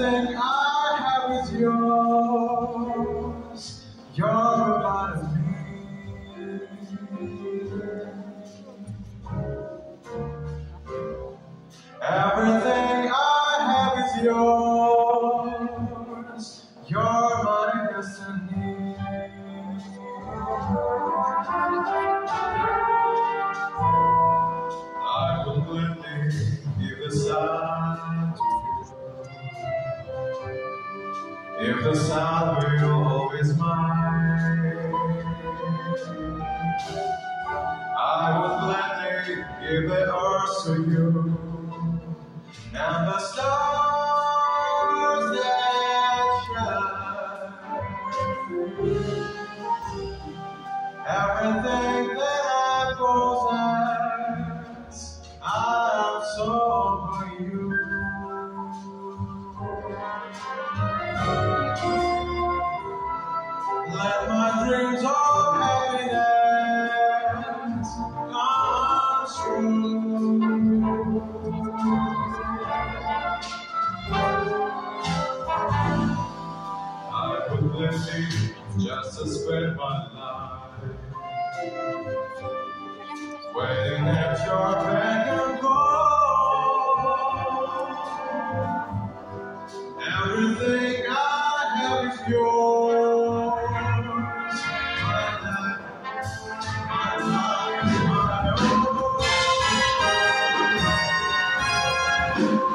Everything I have is yours. You're a part of me. Everything I have is yours. You're my destiny. I will gladly give the sound to you, if the sound will always mine. I will gladly give the earth to you, and the stars that shine. Everything that I possess, I am sold for you. Let my dreams of happiness come true. I would gladly just to spend my life waiting at your beck and call. Everything I have is yours. My life, my own.